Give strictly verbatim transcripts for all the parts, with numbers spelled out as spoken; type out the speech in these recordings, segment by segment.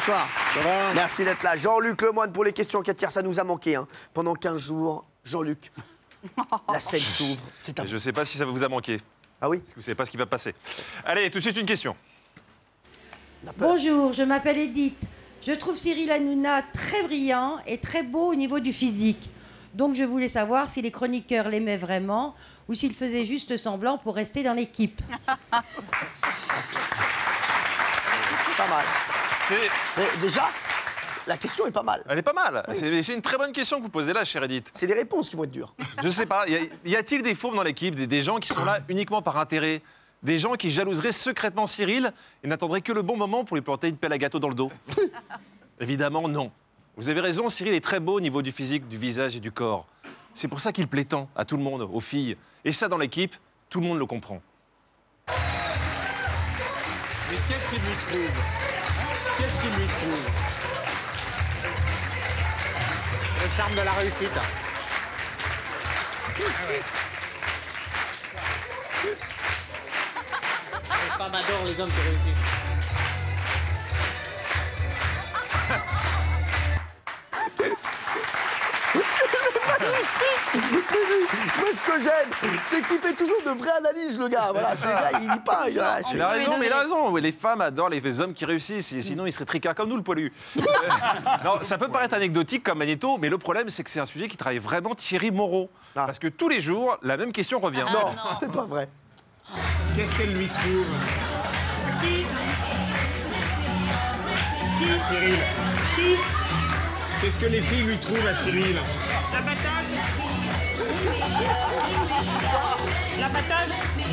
bonsoir. Ça va? Merci d'être là. Jean-Luc Lemoyne pour les questions enquêtières, ça nous a manqué. Hein. Pendant quinze jours, Jean-Luc, la scène s'ouvre. C'est un... Je ne sais pas si ça vous a manqué. Ah oui? Parce que vous ne savez pas ce qui va passer. Allez, tout de suite une question. Bonjour, je m'appelle Edith. Je trouve Cyril Hanouna très brillant et très beau au niveau du physique. Donc je voulais savoir si les chroniqueurs l'aimaient vraiment ou s'ils faisaient juste semblant pour rester dans l'équipe. Pas mal. Mais déjà, la question est pas mal. Elle est pas mal. Oui. C'est c'est une très bonne question que vous posez là, chère Edith. C'est les réponses qui vont être dures. Je sais pas, y a- y a-t-il des fauves dans l'équipe, des, des gens qui sont là uniquement par intérêt? Des gens qui jalouseraient secrètement Cyril et n'attendraient que le bon moment pour lui planter une pelle à gâteau dans le dos? Évidemment, non. Vous avez raison, Cyril est très beau au niveau du physique, du visage et du corps. C'est pour ça qu'il plaît tant à tout le monde, aux filles. Et ça, dans l'équipe, tout le monde le comprend. Mais qu'est-ce qu'il lui trouve? Qu'est-ce qu'il lui trouve? Le charme de la réussite. Les femmes adorent les hommes qui réussissent. Moi, ce que j'aime, c'est qu'il fait toujours de vraies analyses, le gars. Voilà, c'est le gars, il dit pas. Il, voilà, c'est- Il a raison, mais il a raison. Oui, les femmes adorent les hommes qui réussissent. Et sinon, ils seraient tricards comme nous, le poilu. Euh, non, ça peut paraître anecdotique comme Magnéto, mais le problème, c'est que c'est un sujet qui travaille vraiment Thierry Moreau. Ah. Parce que tous les jours, la même question revient. Non, c'est pas vrai. Qu'est-ce qu'elle lui trouve? Qui? Cyril. Qui? Qu'est-ce que les filles lui trouvent à Cyril? La patate. La patate.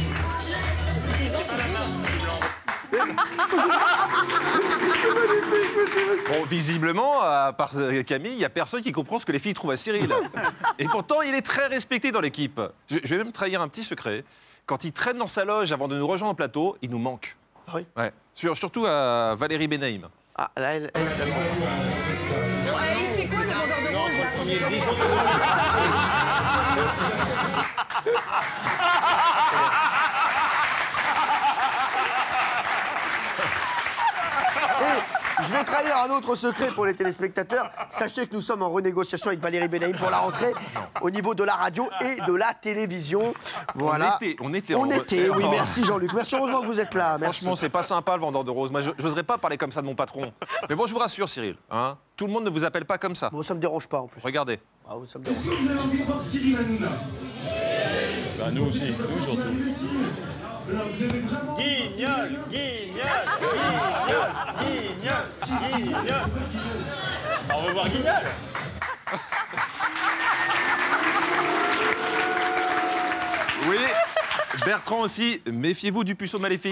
Bon, visiblement, à part euh, Camille, il n'y a personne qui comprend ce que les filles trouvent à Cyril. Et pourtant, il est très respecté dans l'équipe. Je, je vais même trahir un petit secret. Quand il traîne dans sa loge avant de nous rejoindre au plateau, il nous manque. Ah oui. Ouais. Sur- surtout à Valérie Benaïm. Ah, là, elle, elle, je la sens. Il fait quoi le vendeur de Non, roses entre le premier et le dix. Et je vais trahir un autre secret pour les téléspectateurs. Sachez que nous sommes en renégociation avec Valérie Benaïm pour la rentrée au niveau de la radio et de la télévision. Voilà. On était, on était On en- était, oui, Oh. merci Jean-Luc. Merci, heureusement que vous êtes là. Merci. Franchement, c'est pas sympa le vendeur de roses. Moi, je n'oserais pas parler comme ça de mon patron. Mais bon, je vous rassure, Cyril. Hein, tout le monde ne vous appelle pas comme ça. Bon, ça me dérange pas en plus. Regardez. Ah oui, ça me dérange. Est-ce que vous avez envie de voir Cyril Hanouna? Bah, nous aussi, nous surtout. Alors, vous avez vraiment... Guignol, guignol, guignol, guignol, guignol. On veut voir Guignol. Oui, Bertrand aussi, méfiez-vous du puceau maléfique.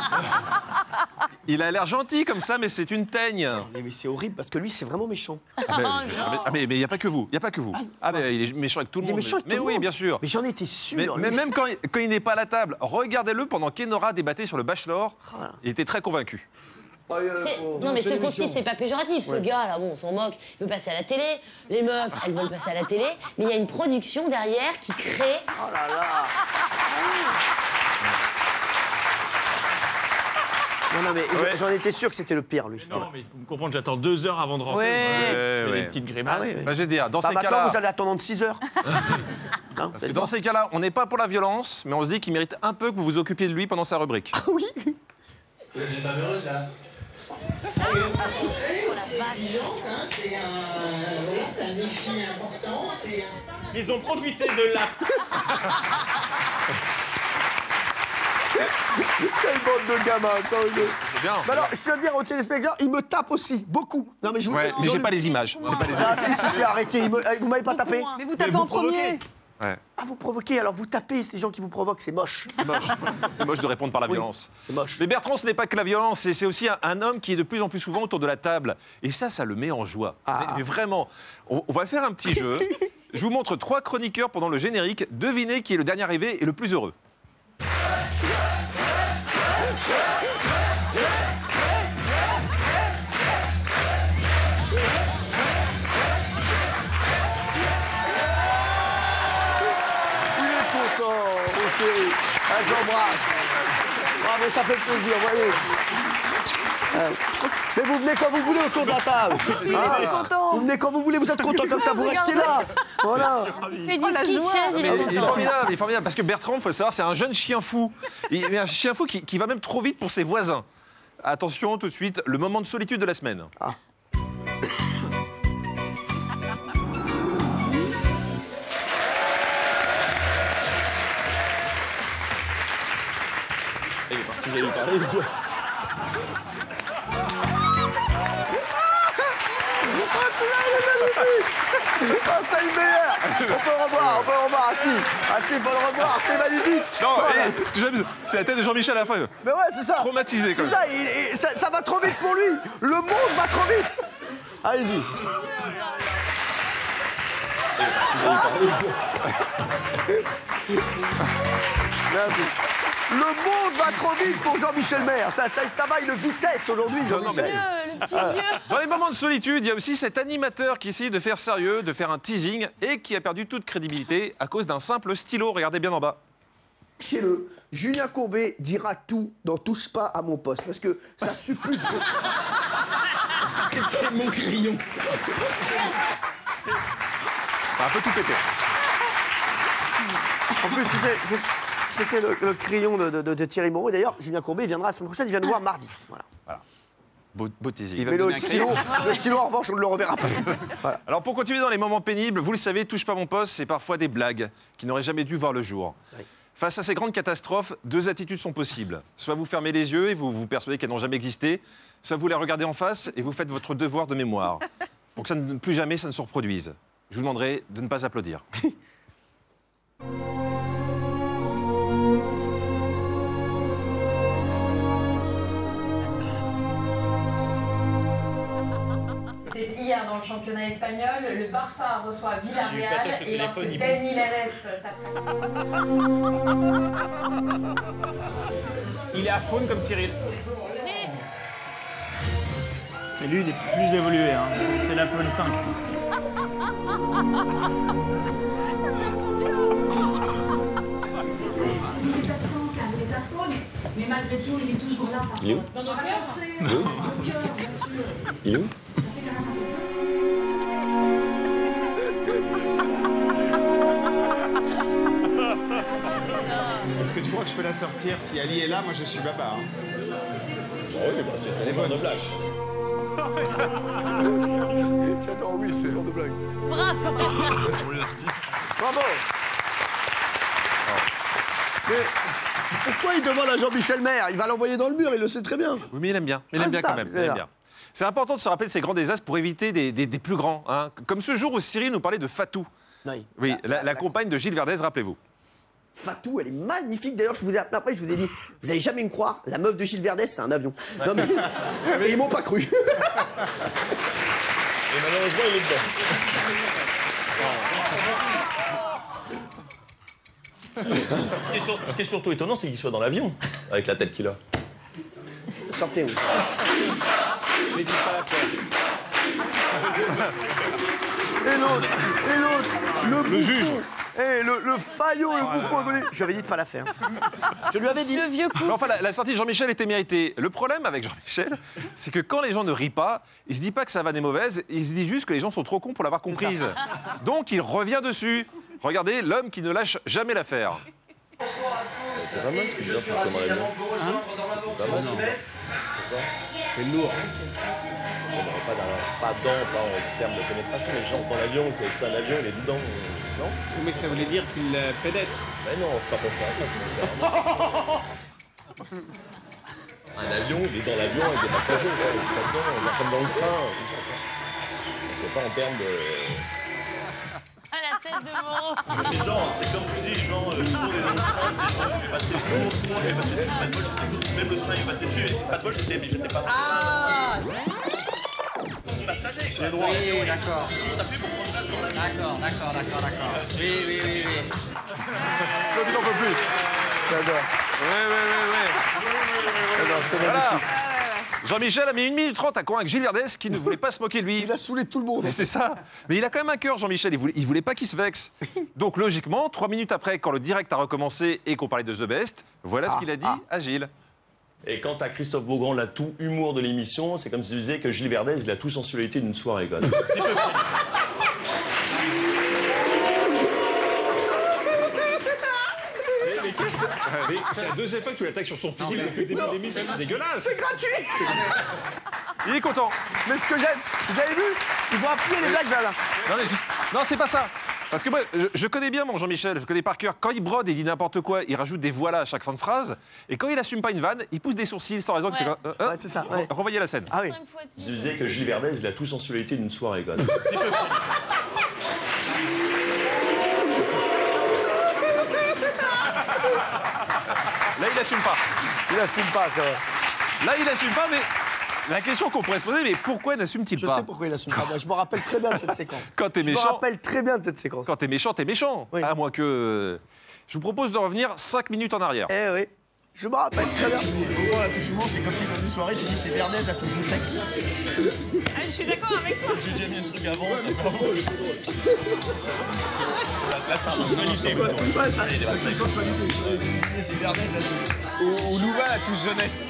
Il a l'air gentil comme ça, mais c'est une teigne. Mais, mais c'est horrible parce que lui, c'est vraiment méchant. Ah, mais ah, mais il n'y a pas que vous, il n'y a pas que vous. Ah, mais il est méchant avec tout le Il est monde. méchant avec mais tout le oui, monde. bien sûr. Mais j'en étais sûr. Mais, lui. mais même quand, il- quand il n'est pas à la table, regardez-le pendant qu'Enora débattait sur le Bachelor. Voilà. Il était très convaincu. C'est- Non mais ce concept c'est pas péjoratif, ce gars là, bon on s'en moque, il veut passer à la télé, les meufs elles veulent passer à la télé, mais il y a une production derrière qui crée. Oh là là. Non, non, mais Ouais. j'en étais sûr que c'était le pire, lui. Non, mais il faut me comprendre, j'attends deux heures avant de rentrer. Ouais. Je fais Ouais, des ouais. petites grimaces. Ah oui, oui. Bah, j'ai dit, dans Bah, ces maintenant, cas-là. vous allez attendre six heures. Hein, Parce que dans ces cas-là, on n'est pas pour la violence, mais on se dit qu'il mérite un peu que vous vous occupiez de lui pendant sa rubrique. Oui. Ils ont profité de la... Quelle bande de gamins, ça, oui. C'est bien. Mais alors, je tiens à dire aux téléspectateurs, ils me tapent aussi, beaucoup. Non, mais je vous Ouais, dis, mais j'ai Jean-Luc- pas les images. J'ai pas les Ah, images. si, si, si, arrêtez. ils me- eh, Vous m'avez pas tapé. Mais vous tapez vous en premier. provoquez. Ouais. Ah, vous provoquez, alors vous tapez, ces gens qui vous provoquent, c'est moche. C'est moche. C'est moche de répondre par la Oui. violence. C'est moche. Mais Bertrand, ce n'est pas que la violence, c'est c'est aussi un, un homme qui est de plus en plus souvent autour de la table. Et ça, ça le met en joie. Ah. Mais, mais vraiment, on, on va faire un petit jeu. Je vous montre trois chroniqueurs pendant le générique. Devinez qui est le dernier arrivé et le plus heureux. Il est content, mon chéri. Ah, j'embrasse. Bravo, ça fait plaisir, voyez. Euh, mais vous venez quand vous voulez autour de la table. Ah, vous venez quand vous voulez, vous êtes content comme ça, vous restez là. Voilà. Il fait du ski de chaise, il Il est est, il est content. formidable, il est formidable, parce que Bertrand, il faut le savoir, c'est un jeune chien fou. Il est un chien fou qui, qui va même trop vite pour ses voisins. Attention, tout de suite, le moment de solitude de la semaine. Ah. Il est parti, vous allez lui parler ou quoi? Ah, c'est le meilleur. On peut le revoir, on peut le revoir, assis. Assis, on peut le revoir, c'est magnifique. Non, Voilà. et ce que j'aime, c'est la tête de Jean-Michel à la fin. Mais ouais, c'est ça. Traumatisé, quand C'est même. ça, il- il- ça, ça va trop vite pour lui. Le monde va trop vite. Allez-y. Merci. Le monde va trop vite pour Jean-Michel Maire. Ça, ça, ça va, une vitesse aujourd'hui, non, mais Jean-Michel. Le petit vieux. Dans les moments de solitude, il y a aussi cet animateur qui essaye de faire sérieux, de faire un teasing, et qui a perdu toute crédibilité à cause d'un simple stylo. Regardez bien en bas. Chez le Julien Courbet dira tout dans Touche pas à mon poste parce que ça suppute. Mon crayon. Ça a un peu tout pété. En plus, c'était- c'était le, le crayon de, de- de Thierry Moreau. D'ailleurs, Julien Courbet viendra la semaine prochaine, il vient nous voir mardi. Voilà. Beau, beau teasing. Mais le stylo, le stylo, en revanche, on ne le reverra pas. Voilà. Alors pour continuer dans les moments pénibles, vous le savez, Touche pas à mon poste, c'est parfois des blagues qui n'auraient jamais dû voir le jour. Oui. Face à ces grandes catastrophes, deux attitudes sont possibles. Soit vous fermez les yeux et vous vous persuadez qu'elles n'ont jamais existé, soit vous les regardez en face et vous faites votre devoir de mémoire. Pour que ça ne, plus jamais ça ne se reproduise. Je vous demanderai de ne pas applaudir. C'était hier dans le championnat espagnol, le Barça reçoit Villarreal et lorsque téléphone, il Ben Hilaires s'apprête. Il est à faune comme Cyril. Mais lui, il est plus évolué, hein. C'est l'iPhone cinq. Il est absent car il est à faune, mais malgré tout, il est toujours là. Il est où? Dans nos cœurs. Il est où? Bien sûr. Il est où? Est-ce que tu crois que je peux la sortir? Si Ali est là, moi je suis baba. Hein. Oui, bah, c'est un genre de blague. J'adore, oui, c'est ce genre de blague. Bravo. Bravo. Mais pourquoi il demande à Jean-Michel Maire? Il va l'envoyer dans le mur, il le sait très bien. Oui, mais il aime bien. Il aime Ah, bien ça, quand même. c'est il aime là. bien. C'est important de se rappeler de ces grands désastres pour éviter des, des- des plus grands. Hein. Comme ce jour où Cyril nous parlait de Fatou. Oui, Oui, la, la compagne de Gilles Verdez, rappelez-vous. Fatou, elle est magnifique. D'ailleurs, je vous ai appelé après, je vous ai dit, vous allez jamais me croire, la meuf de Gilles Verdez, c'est un avion. Non mais, mais ils m'ont pas cru. Et malheureusement, il est dedans. Ce qui est sur- ce qui est surtout étonnant, c'est qu'il soit dans l'avion, avec la tête qu'il a. Sortez, oui. Mais dis pas la faire. Et l'autre, et l'autre, le bouffon. juge. Et le, le faillot, le bouffon. Je lui avais dit de pas la faire. Je lui avais dit. Le vieux coup. Mais enfin, la, la sortie de Jean-Michel était méritée. Le problème avec Jean-Michel, c'est que quand les gens ne rient pas, il se dit pas que sa vanne est mauvaise, il se dit juste que les gens sont trop cons pour l'avoir comprise. Donc il revient dessus. Regardez, l'homme qui ne lâche jamais l'affaire. C'est pas mal ce que je viens de faire dans l'avion. C'est lourd. On n'aurait pas, dans- pas dedans, pas en termes de pénétration. Les gens dans l'avion, que c'est un avion, il est dedans. Non? Mais ça voulait dire qu'il euh, pénètre. Mais non, je pas pensé à ça. Un avion, il est dans l'avion avec des passagers, quoi. Il est dedans, on est comme dans le train. C'est pas en termes de... À la tête de Moreau. C'est genre, c'est comme tu dis, genre, euh, tout le monde est dans le train, c'est ça, tu fais passer le tour, tout le monde est passé dessus, pas de bol, j'étais- même le train est passé dessus, pas de bol, j'étais, mais j'étais pas dans le train. Passager, quoi. Oui, d'accord. On a fait pour prendre place dans l'avion. D'accord, d'accord, d'accord, d'accord. Oui, oui, oui, oui. Je n'en peux plus. J'adore. Ouais, ouais, ouais, ouais. J'adore, c'est Voilà. magnifique. Jean-Michel a mis une minute trente à convaincre Gilles Verdez qui ne voulait pas se moquer de lui. Il a saoulé tout le monde. Mais c'est ça. Mais il a quand même un cœur, Jean-Michel. Il voulait, il voulait pas qu'il se vexe. Donc, logiquement, trois minutes après, quand le direct a recommencé et qu'on parlait de The Best, voilà ce Ah, qu'il a dit ah. à Gilles. Et quant à Christophe Beaugrand, la tout humour de l'émission, c'est comme si tu disais que Gilles Verdez, il a tout sensualité d'une soirée, quoi. Mais c'est la deuxième fois que tu l'attaques sur son physique depuis le début de l'émission, c'est dégueulasse. C'est gratuit. Il est content. Mais ce que j'aime, vous avez vu, ils vont appuyer les blagues vers là. Non, mais juste... non, c'est pas ça. Parce que moi, je, je connais bien mon Jean-Michel, je connais par cœur. Quand il brode et dit n'importe quoi, il rajoute des voilà à chaque fin de phrase. Et quand il assume pas une vanne, il pousse des sourcils sans raison. Ouais. Fait, euh, euh, Ouais, c'est ça. Ouais. Revoyez la scène. Ah oui. Cinq fois de Tu suite. disais que Gilles Verdez, il a tout sensualité d'une soirée, quoi. Là, il assume pas. Il assume pas, c'est vrai. Là, il assume pas, mais la question qu'on pourrait se poser, mais pourquoi n'assume-t-il Je pas? sais pourquoi il assume pas. Moi, je me rappelle très bien de cette séquence. Quand t'es Je me méchant, rappelle très bien de cette séquence. quand t'es méchant, t'es méchant. Oui. À moins que. Je vous propose de revenir cinq minutes en arrière. Eh oui. Je me rappelle très bien. Gros, la touche humour, c'est quand tu es dans une soirée, tu dis c'est Verdez, la touche de sexe. Ah, je suis d'accord avec toi. J'ai déjà mis un truc avant. La touche sensualité, Ouais, ouais, ça, c'est une sensualité. C'est Verdez, la touche. Ou, ou Louva, la touche jeunesse.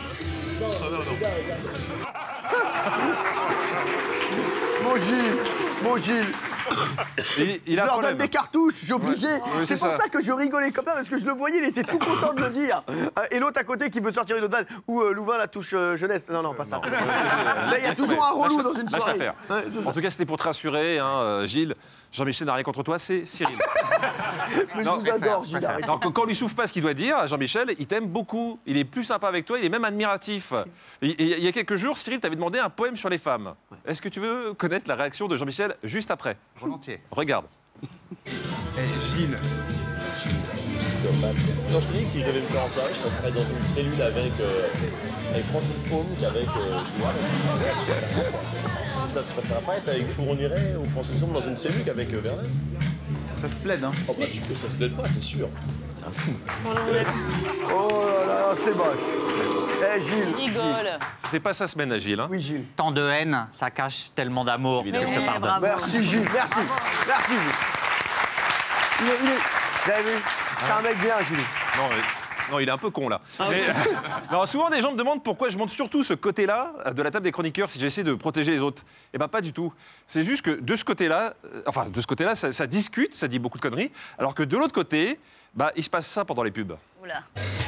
Mon Gilles, mon Gilles. Il, il Je a un leur donne problème. des cartouches, j'ai obligé. Ouais, c'est c'est pour ça. ça. que je rigolais comme ça, parce que je le voyais, il était tout content de le dire. Euh, Et l'autre à côté qui veut sortir une autre vanne, ou euh, Louvain la touche euh, jeunesse. Non, non, pas ça. Il y a Laisse toujours tomber. un relou Lâche- dans une lâche soirée. l'affaire. Ouais, c'est ça. En tout cas, c'était pour te rassurer, hein, euh, Gilles. Jean-Michel n'a rien contre toi, c'est Cyril. Mais Non, je vous adore, Gilles. Alors, arrêtez. quand on lui souffle pas ce qu'il doit dire, Jean-Michel, il t'aime beaucoup. Il est plus sympa avec toi, il est même admiratif. Et- et Il y a quelques jours, Cyril t'avait demandé un poème sur les femmes. Est-ce que tu veux connaître la réaction de Jean-Michel juste après? Volontiers. Regarde. Eh, Gilles. Non, je te dis que si je devais me faire en soirée, je préférerais dans une cellule avec, euh, avec Francis Paume qu'avec. Euh, tu préfères pas être avec Fourniret ou Francis Paume dans une cellule qu'avec euh, Verdez? Ça se plaide, hein. Oh bah tu peux, ça se plaît pas, c'est sûr. C'est un fou. Oh là là, c'est moche. Eh, Gilles. Rigole. C'était pas sa semaine à Gilles. Hein. Oui, Gilles. Tant de haine, ça cache tellement d'amour que je te oui, pardonne. bravo. Merci, Gilles. Merci. Merci, Gilles. Il est. Il est... Vous avez vu? C'est un mec bien, Gilles. Non, mais- non, il est un peu con là. Ah Mais- non, souvent, des gens me demandent pourquoi je monte surtout ce côté-là de la table des chroniqueurs si j'essaie de protéger les autres. Eh ben pas du tout. C'est juste que de ce côté-là, euh, enfin de ce côté-là, ça, ça discute, ça dit beaucoup de conneries, alors que de l'autre côté, bah il se passe ça pendant les pubs. Oula.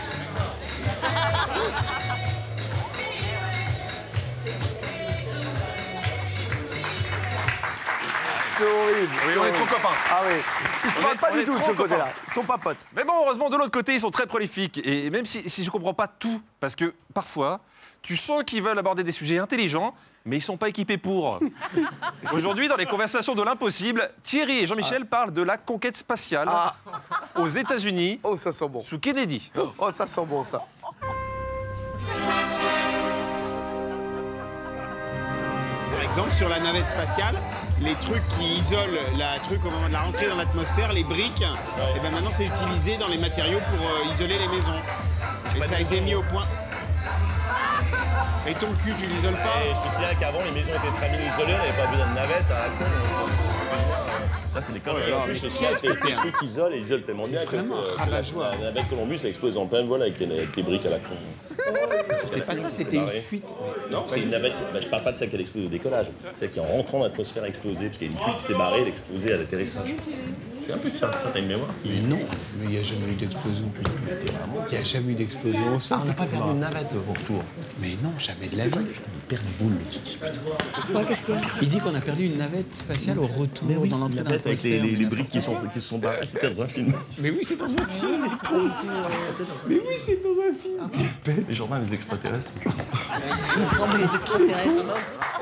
C'est horrible. Oui, c'est on est horrible. trop copains. Ah oui. Ils se On parlent est- pas on du est tout de trop ce côté-là. copains. Ils sont pas potes. Mais bon, heureusement, de l'autre côté, ils sont très prolifiques. Et même si, si je comprends pas tout, parce que parfois, tu sens qu'ils veulent aborder des sujets intelligents, mais ils sont pas équipés pour. Aujourd'hui, dans les conversations de l'impossible, Thierry et Jean-Michel parlent de la conquête spatiale Ah. aux États-Unis Oh, ça sent bon. sous Kennedy. Oh, ça sent bon, ça. Par exemple, sur la navette spatiale, les trucs qui isolent la truc au moment de la rentrée dans l'atmosphère, les briques, et ben maintenant c'est utilisé dans les matériaux pour euh, isoler les maisons. Et ça a été mis au point. Et ton cul, tu l'isoles pas? Et je te signale qu'avant, les maisons étaient très bien isolées, on n'avait pas besoin de navette à la con. Ça, c'est des conneries. En plus, je te signale que les trucs isolent et isolent tellement bien que, Vraiment euh, que la, rabat-joie. la navette Columbus a explosé en pleine voile avec les, avec les briques à la con. C'était pas ça, c'était une barré. fuite. Non, c'est une navette. Bah, je parle pas de celle qui a explosé au décollage. Celle qui, en rentrant dans l'atmosphère, a explosé, parce qu'il y a une fuite qui s'est barrée, elle a explosé à l'atterrissage. C'est un peu de ça. Toi, t'as une mémoire qui. Mais non, mais il n'y a jamais eu d'explosion. Il n'y a jamais eu d'explosion au sol. on n'a pas perdu une navette au retour. Mais non, jamais de la vie. Il perd les boules, le Titi. Il dit qu'on a perdu une navette spatiale au retour dans l'entrée La d'un navette avec les, atmosphère. les, les briques qui, sont, qui se sont barrées, c'était dans un film. Mais oui, c'est dans un film. Mais oui, c'est dans un film. Les journaux, les extraterrestres. Les extraterrestres.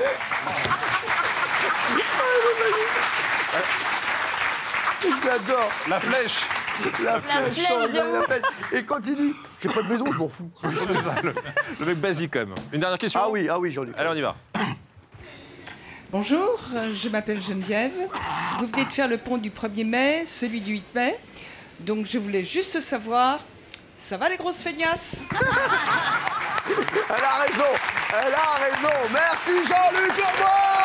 Je l'adore. La flèche. La flèche flèche. de la flèche. Et quand il dit j'ai pas de maison, je m'en fous. C'est ça, le, le mec basique quand même. Une dernière question? Ah oui, ah oui, Jean-Luc. Allez, on y va. Bonjour, euh, je m'appelle Geneviève. Vous venez de faire le pont du premier mai, celui du huit mai. Donc je voulais juste savoir, ça va les grosses feignasses? Elle a raison. Elle a raison. Merci Jean-Luc Lemoyne.